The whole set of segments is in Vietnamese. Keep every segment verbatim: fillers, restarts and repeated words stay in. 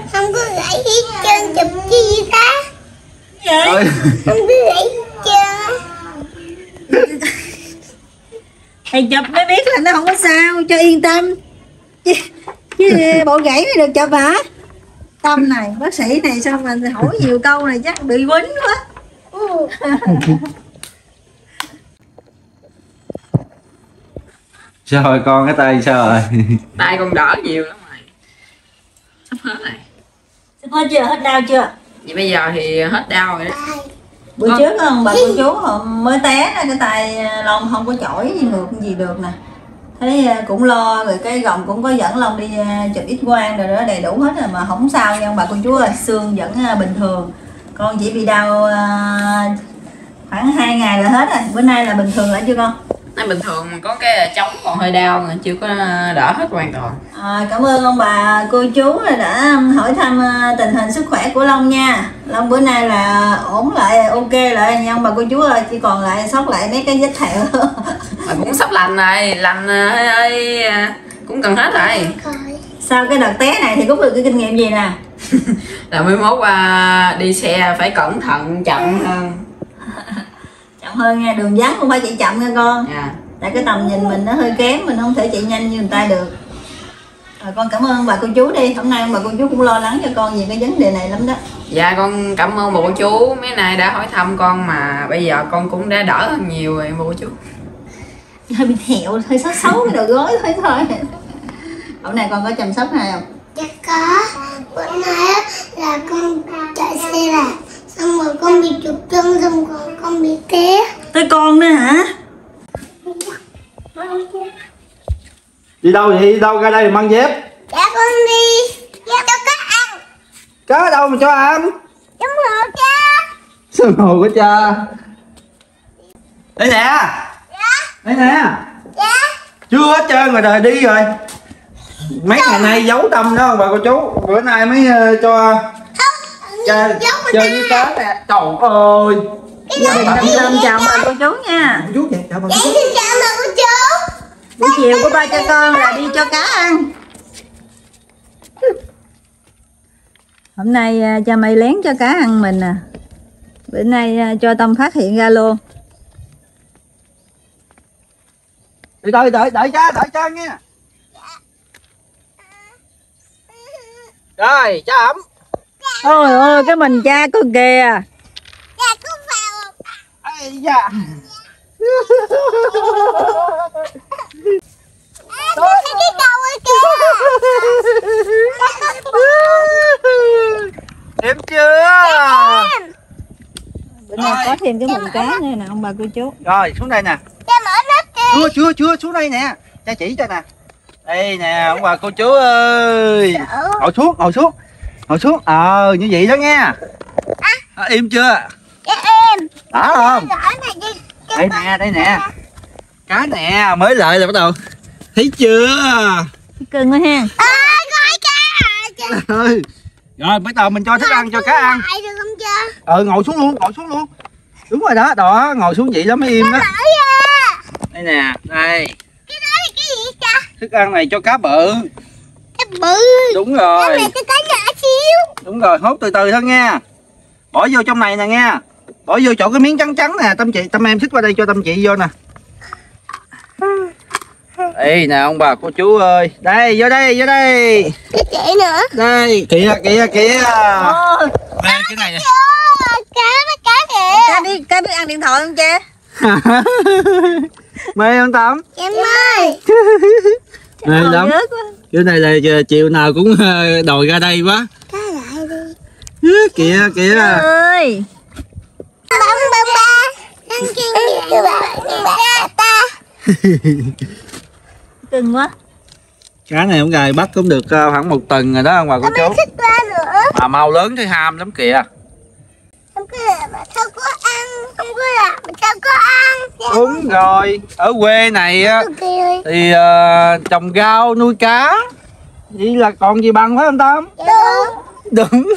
Không có gãy hết trơn, chụp chi ta. Vậy? Không có gãy trơn. Thầy chụp mới biết là nó không có sao, cho yên tâm. Chứ, chứ bộ gãy mới được chụp hả? Tâm này, bác sĩ này sao mà hỏi nhiều câu này chắc bị quýnh quá. Sao rồi con, cái tay sao rồi? Tay con đỡ nhiều lắm rồi. Sắp hết rồi. Sắp hết chưa? Hết đau chưa? Vậy bây giờ thì hết đau rồi đó. Bữa trước không bà cô chú mới té ra cái tay Long không có chổi gì ngược gì được nè. Thấy cũng lo rồi, cái gồng cũng có dẫn Long đi chụp X quang rồi đó, đầy đủ hết rồi mà không sao nha bà cô chú ơi, xương vẫn bình thường. Con chỉ bị đau khoảng hai ngày là hết rồi, bữa nay là bình thường lại chưa con? Nó bình thường mà có cái trống còn hơi đau mà chưa có đỡ hết hoàn toàn. À, cảm ơn ông bà cô chú đã hỏi thăm tình hình sức khỏe của Long nha. Long bữa nay là ổn lại, ok lại nha ông bà cô chú ơi, chỉ còn lại sót lại mấy cái vết thẹo. Mà cũng sắp lành rồi, lành hơi, hơi cũng gần hết rồi. Sau cái đợt té này thì rút được cái kinh nghiệm gì nè? Là mới mốt qua đi xe phải cẩn thận, chậm hơn. Chậm hơn nha, đường vắng không phải chạy chậm nha con. Yeah. Tại cái tầm nhìn mình nó hơi kém, mình không thể chạy nhanh như người ta được. Rồi con cảm ơn bà cô chú đi, hôm nay ông bà cô chú cũng lo lắng cho con về cái vấn đề này lắm đó. Dạ con cảm ơn bà cô chú, mấy nay đã hỏi thăm con mà bây giờ con cũng đã đỡ hơn nhiều rồi bà cô chú. Hơi bị thẹo, hơi xấu xấu cái đầu gối thôi thôi. Hôm nay con có chăm sóc hay không? Dạ có. Bữa nay là con chạy xe là xong rồi con bị trục chân, xong rồi con bị té. Tới con nữa hả? Đi đâu vậy? Đi đâu ra đây mang dép? Dạ con đi cho cá ăn. Cá ở đâu mà cho ăn? Trong hồ cha. Sân hồ của cha. Đây nè. Dạ. Đây nè. Dạ. Chưa hết trơn rồi, đời đi rồi. Mấy ngày nay giấu Tâm đó bà cô chú, bữa nay mới uh, cho chơi chơi với cá nè. Trời ơi, Gia đình Tâm Tâm chào bà cô chú nha. chú vậy chào bà cô Dạ chú. xin chào bà cô chú. Buổi chiều của ba cho con là đi cho cá ăn. Hôm nay uh, cha mày lén cho cá ăn mình nè. Bữa nay uh, cho Tâm phát hiện ra luôn. Đợi đợi đợi đợi cha, đợi cha nha. Rồi, cha ẩm. Ôi ôi, cái mình cha con kìa. Dạ con vào. Ây da. Cái cái đầu ơi kìa. Em chưa. Bữa nay có thêm cái mùng cá nữa nè ông bà cô chú. Rồi, xuống đây nè. Cha mở nắp kìa. Chưa chưa chưa, xuống đây nè. Cha chỉ cho nè. Đây nè, ông bà cô chú ơi. Ngồi xuống, ngồi xuống. Ngồi xuống. Ờ, như vậy đó nha. À, im chưa? Dạ em. Đã không? Rõ này đi. Đây nè, đây nè. Cá nè, mới lại là bắt đầu. Thấy chưa? Cưng quá ha. À, coi cá rồi. Rồi. Rồi, bắt đầu mình cho thức ăn cho cá ăn. Lại được không cha? Ờ, ngồi xuống luôn, ngồi xuống luôn. Đúng rồi đó, đó, ngồi xuống vậy đó mới im đó. Đây nè, đây. Cái đó là cái gì cha? Thức ăn này cho cá bự. Cái bự. Đúng rồi. Cái này cái cá nhỏ xíu. Đúng rồi, hốt từ từ thôi nha. Bỏ vô trong này nè nha. Bỏ vô chỗ cái miếng trắng trắng nè, Tâm chị, Tâm em xích qua đây cho Tâm chị vô nè. Đây nè ông bà cô chú ơi. Đây, vô đây, vô đây. Cái chị nữa. Đây, kìa kìa kìa. Đây cái này nè. Cá nó cá kìa. Cá biết, cá biết ăn điện thoại không cha? Mê không Tâm? Em ơi. Mê lắm. Cái này là chiều nào cũng đòi ra đây quá. Cá lại đi. Kìa kìa. Ơi. Bông bông ba. Ăn chân gì ba ta. Cưng quá. Cá này ông gài bắt cũng được khoảng một tuần rồi đó ông bà cô chú. Xích ra nữa. Mà màu lớn thấy ham lắm kìa. Không có là mà sao có ăn. Không có là mà sao có ăn. Đúng rồi, ở quê này á thì uh, trồng rau nuôi cá, vậy là còn gì bằng phải không Tâm? Đúng. Đúng.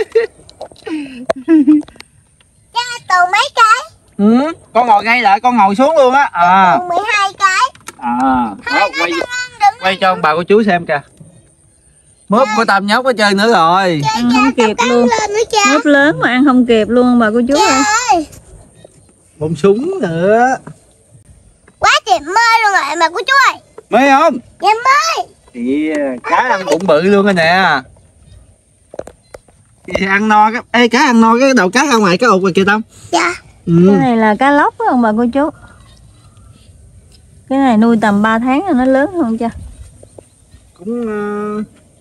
Cha tù mấy cái? Ừ, con ngồi ngay lại, con ngồi xuống luôn á. À. mười hai cái. À, đó, quay, quay cho ông bà cô chú xem kìa. Mướp của Tâm nhóc hết trơn nữa rồi. Ăn không kịp luôn. Mướp lớn mà ăn không kịp luôn bà cô chú ơi. Bông súng nữa. Quá trời mê luôn rồi mà cô chú ơi. Mê không? Dạ mê. Thì cá ăn bụng bự luôn rồi nè. Thì ăn no cái ê cá ăn no cái đầu cá ra ngoài cái ụt rồi kìa Tâm. Dạ. Ừ. Cái này là cá lóc phải không bà cô chú? Cái này nuôi tầm ba tháng rồi nó lớn hơn chưa? Cũng uh,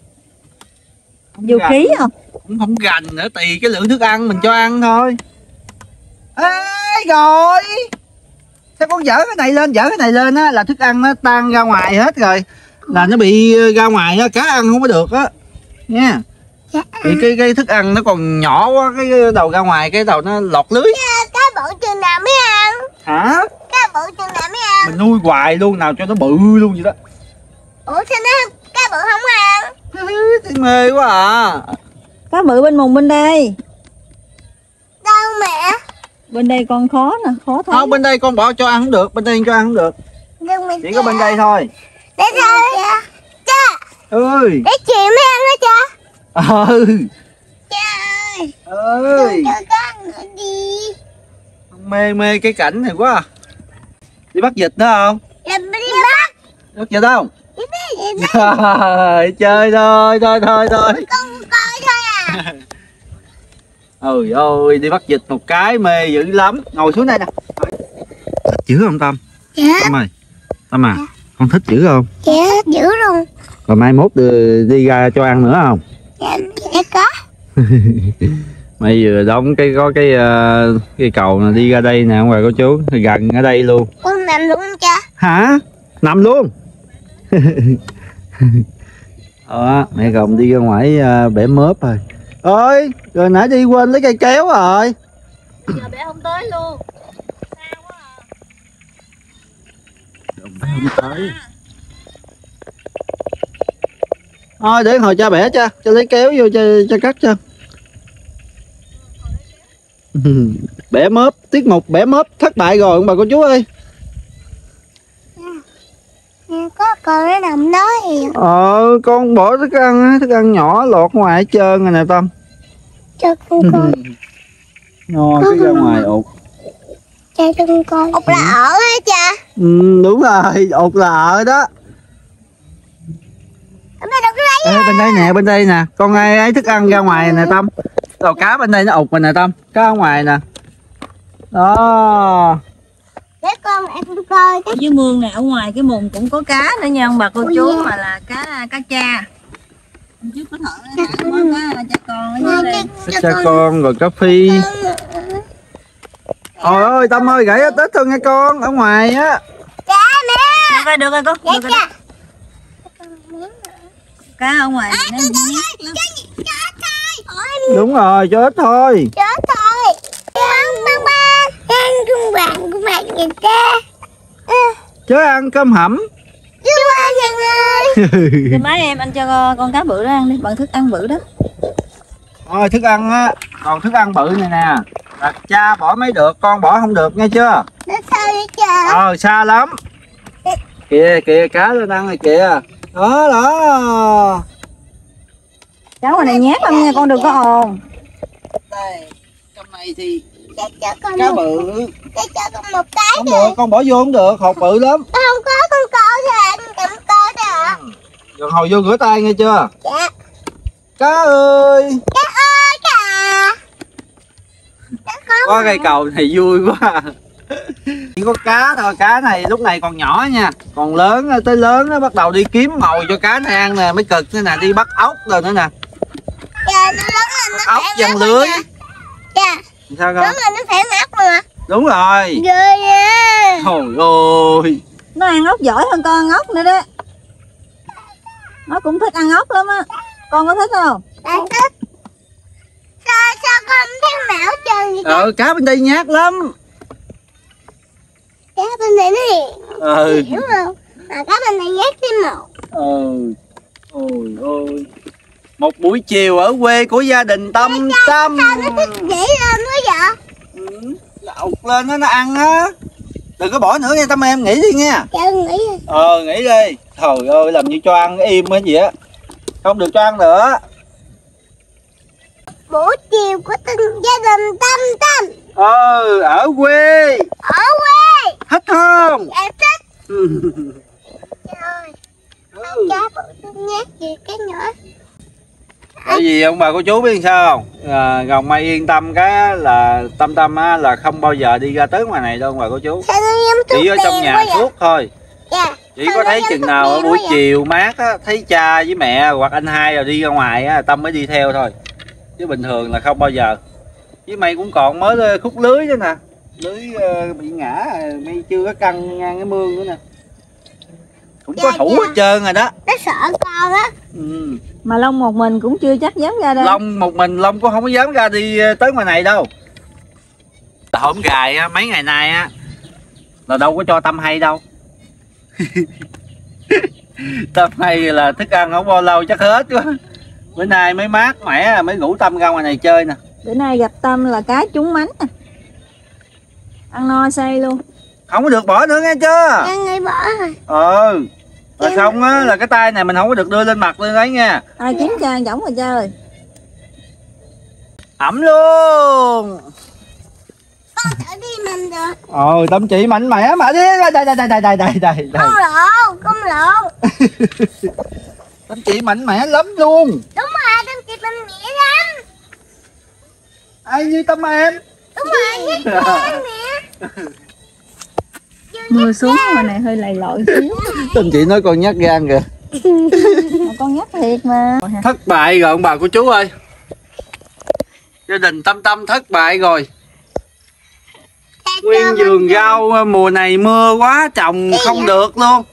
Vô khí không? cũng không gành nữa, tùy cái lượng thức ăn mình cho ăn thôi. Ê rồi sao con dở cái này lên, dở cái này lên á là thức ăn nó tan ra ngoài hết rồi, là nó bị ra ngoài á, cá ăn không có được á nha. Dạ. Thì cái cái thức ăn nó còn nhỏ quá, cái đầu ra ngoài cái đầu nó lọt lưới. Cá bự chừng nào mới ăn? Hả? Cá bự chừng nào mới ăn? Mình nuôi hoài luôn, nào cho nó bự luôn vậy đó. Ủa sao nó cá bự không ăn? Thấy mê quá à. Cá bự bên mùng bên đây. Đâu mẹ? Bên đây con khó nè, khó thấy. Không, bên đây con bỏ cho ăn không được, bên đây cho ăn không được. Đừng mình Chỉ có bên đây thôi. Để sao cha? Cha, Ơi. để chị mới ăn đó cha. Ừ. Cha ơi, Ơi. cho con nữa đi. Mê mê cái cảnh này quá à. Đi bắt vịt nữa không? Làm đi bắt. Bắt vịt không? Đi bắt, đi bắt. Trời, chơi thôi, thôi thôi thôi. Con coi thôi à. Ôi ôi, đi bắt vịt một cái mê dữ lắm. Ngồi xuống đây nè. Thích dữ không Tâm? Dạ. Tâm ơi, Tâm à, con thích dữ không? Dạ, dữ luôn. Rồi mai mốt đi, đi ra cho ăn nữa không? Dạ, dạ có. Mày vừa đóng cái có cái uh, cái cầu này đi ra đây nè ông bà cô chú, gần ở đây luôn. Con nằm luôn không cha? Hả? Nằm luôn. Ờ, mẹ gồng đi ra ngoài uh, bẻ mớp rồi. Ơi, rồi nãy đi quên lấy cây kéo rồi. Giờ bé không tới luôn. Sao quá à. Không tới. Thôi để hồi cha bẻ cho, cho lấy kéo vô cho cho cắt cho. Bẻ mớp, tiết mục bẻ mớp thất bại rồi ông bà cô chú ơi. Có con nó nằm đó thì Ờ, con bỏ thức ăn, thức ăn nhỏ lọt ngoài hết trơn rồi nè Tâm. cho con coi. Ngon cái ra ngoài ụt. Cha cho con coi. Ụt là ở hả cha? Ừ, đúng rồi, ụt là ở đó. Mẹ đừng có lấy. Ê, bên đây nè, bên đây nè, con ai ấy thức ăn ra ngoài nè Tâm. Đầu cá bên đây nó ụt rồi nè Tâm, cá ở ngoài nè. Đó. Để con em coi. Ở dưới mương này ở ngoài cái mùng cũng có cá nữa nha ông bà cô chú, mà là cá cá cha. Trước có thợ có cá cha con ở dưới đây. Cha con rồi cá phi. Ôi ơi Tâm ơi, gãy Tết thôi nghe con, ở ngoài á. Cha mẹ. Được rồi, được rồi con. Dạ Được rồi. cha. Cá ở ngoài nó nhét lắm. Chết thôi. Đúng rồi, cho ít thôi. Chết thôi. Băng băng băng. Ăn con bạn của bạn người ta. Chớ ăn cơm hẩm. Chú ơi Nhân ơi. Thì mấy em anh cho con cá bự đó ăn đi, bằng thức ăn bự đó. Thôi thức ăn á, còn thức ăn bự này nè là cha bỏ mới được, con bỏ không được nghe chưa? Nó sao vậy cha? Ờ xa lắm. Kìa kìa cá lên ăn rồi kìa. Đó đó. Cháu ngoài này nhát lắm nha, con đừng có ồn. Đây, trong này thì Cha cho con cá một. bự. Cha cho con một cái Không đi. được, con bỏ vô không được, hột bự lắm. Không có con coi thôi anh cầm coi thôi ạ. Rồi hồi vô rửa tay nghe chưa? Dạ. Cá ơi. Cha ơi cha. Cha con. Có cây cầu này vui quá. Chỉ có cá thôi, cá này lúc này còn nhỏ nha, còn lớn tới lớn nó bắt đầu đi kiếm mồi cho cá này ăn nè, mới cực nữa nè, đi bắt ốc rồi nữa nè. Cha nó lớn lên nó Ốc phải giăng mắt lưới. nha. Cha, Sao lớn con? lên nó phải mắt mà. Đúng rồi. Ghê nha. Trời ơi. Nó ăn ốc giỏi hơn con ăn ốc nữa đó. Nó cũng thích ăn ốc lắm á. Con có thích không? Bạn thích. Sao sao con thấy mạo trơn vậy? Ờ, cá bên đây nhát lắm. Cá bên này nó hiền. Ừ. Hiểu không? Mà cá bên này nhát thêm một. Ừ. Ôi ôi. Một buổi chiều ở quê của gia đình Tâm Tâm. Sao nó thích nhảy lên quá vậy? Ừ, là ụt lên đó, nó ăn á. Đừng có bỏ nữa nha Tâm em, nghỉ đi nha. Cha nghĩ Ờ, nghỉ đi. Trời ơi, làm như cho ăn im hết vậy á. không được cho ăn nữa. Buổi chiều của từng gia đình Tâm Tâm. Ờ, ở quê. Ở quê. Thích không? Em thích. Trời. Ông cha bự nhát gì cái nhỏ. Bởi vì ông bà cô chú biết sao không? À, Gồng Mai yên tâm cái là Tâm Tâm á, là không bao giờ đi ra tới ngoài này đâu ông bà cô chú. Sao nó giống thuốc Chỉ ở trong nhà suốt thôi. Dạ. Chỉ có thấy chừng nào ở buổi chiều mát á, thấy cha với mẹ hoặc anh hai rồi đi ra ngoài á, Tâm mới đi theo thôi. Chứ bình thường là không bao giờ. Với mày cũng còn mới khúc lưới nữa nè. Lưới uh, bị ngã, mày chưa có căng ngang cái mương nữa nè. Cũng có thủ hết trơn rồi đó. Nó sợ con á. Ừ. Mà Long một mình cũng chưa chắc dám ra đâu. Long một mình Long cũng không có dám ra đi tới ngoài này đâu. Hổm gài á, mấy ngày nay á là đâu có cho Tâm hay đâu. Tâm hay là thức ăn không bao lâu chắc hết quá. Bữa nay mới mát mẻ mới rủ Tâm ra ngoài này chơi nè. Bữa nay gặp Tâm là cá trúng mánh nè. Ăn no say luôn. Không có được bỏ nữa nghe chưa? Em nghĩ bỏ rồi. Ừ. Rồi xong á là cái tay này mình không có được đưa lên mặt lên đấy nha. Ai kiếm cha giống rồi cha ơi. Ẩm luôn. Con thử đi mình được. Ồ, Tâm chị mạnh mẽ mà đi. Đây đây đây đây đây đây đây. Con lộ, con lộ. Tâm chị mạnh mẽ lắm luôn. Đúng rồi, Tâm chị mạnh mẽ lắm. Ai như Tâm em? Đúng rồi, nhất em nè. Mưa xuống ngoài này hơi lầy lội xíu. Tâm chị nói con nhát gan kìa. Mà con nhát thiệt mà. Thất bại rồi ông bà cô chú ơi. Gia đình Tâm Tâm thất bại rồi. Nguyên vườn rau mùa này mưa quá trồng không được luôn.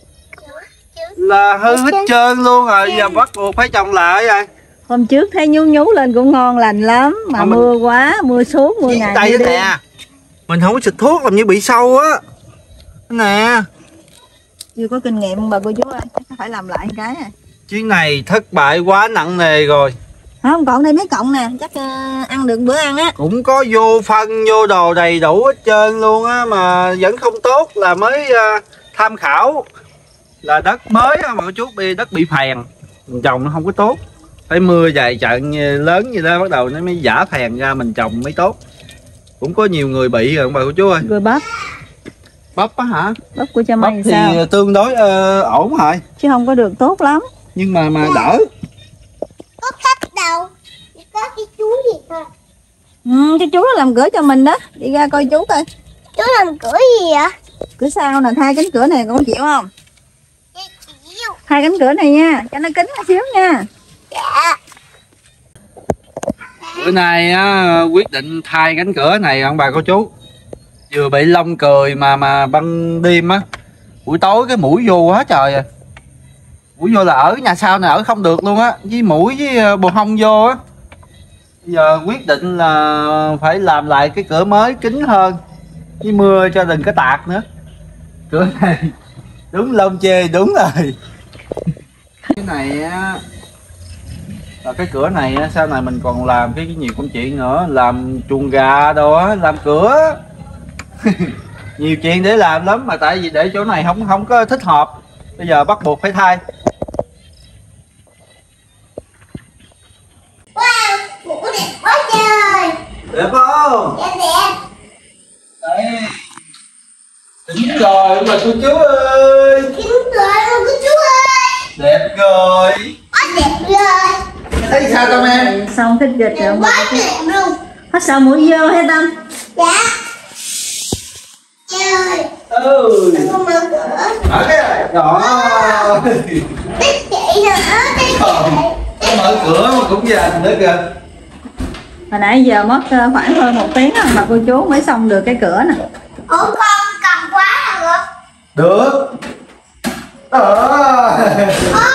Là hư hết trơn luôn rồi, giờ bắt buộc phải trồng lại rồi. Hôm trước thấy nhú nhú lên cũng ngon lành lắm. Mà à, mưa mình... quá, mưa suốt, mưa ngày đây nè. Mình không có xịt thuốc làm như bị sâu á. Nè. Chưa có kinh nghiệm bà cô chú ơi, phải làm lại cái này. Chuyến này thất bại quá nặng nề rồi. Không, còn đây mấy cọng nè, chắc uh, ăn được bữa ăn á. Cũng có vô phân, vô đồ đầy đủ hết trơn luôn á, mà vẫn không tốt, là mới uh, tham khảo. Là đất mới á, mà cô chú bị đất bị phèn, trồng nó không có tốt. Phải mưa vài trận lớn như đó bắt đầu nó mới giả phèn ra mình trồng mới tốt. Cũng có nhiều người bị rồi bà cô chú ơi. Rồi bắp. Bắp á hả? Bắp của cha mày thì sao? Tương đối uh, ổn rồi. Chứ không có được tốt lắm. Nhưng mà mà đỡ. Có khách đâu. Chỉ có cái chú gì thôi. Ừ, cái chú nó làm cửa cho mình đó. Đi ra coi chú coi. Chú làm cửa gì vậy? Cửa sau nè, thay cánh cửa này con chịu không? Dạ chịu. Thay cánh cửa này nha, cho nó kín một xíu nha. Dạ. Bữa nay á, quyết định thay cánh cửa này ông bà cô chú. Vừa bị lông cười mà mà ban đêm á, buổi tối cái mũi vô quá trời à. Mũi vô là ở nhà sau này ở không được luôn á, với mũi với bồ hông vô á. Giờ quyết định là phải làm lại cái cửa mới kín hơn, với mưa cho đừng có tạt nữa. Cửa này đúng lông chê đúng rồi. Cái này á là cái cửa này á, sau này mình còn làm cái nhiều công chuyện nữa, làm chuồng gà đồ á, làm cửa. Nhiều chuyện để làm lắm, mà tại vì để chỗ này không không có thích hợp, bây giờ bắt buộc phải thay. Wow, mũ đẹp quá trời. Đẹp không? Dạ đẹp. Đây. Đính rồi mà cô chú ơi. Đính rồi mà cô chú ơi. Đẹp rồi. Quá đẹp rồi. Thấy sao Tâm em? Xong thích dịch rồi. Quá đẹp luôn. Hết sợ mũi vô hay Tâm? Dạ. Trời. Ừ. Con mở cửa. Mở cái này. Đó. Tích chị nữa. Tích chị. Mở cửa mà cũng dành nữa kìa. Hồi nãy giờ mất khoảng hơn một tiếng mà cô chú mới xong được cái cửa nè. Ủa con cầm quá được. Được. Ờ. Ôi.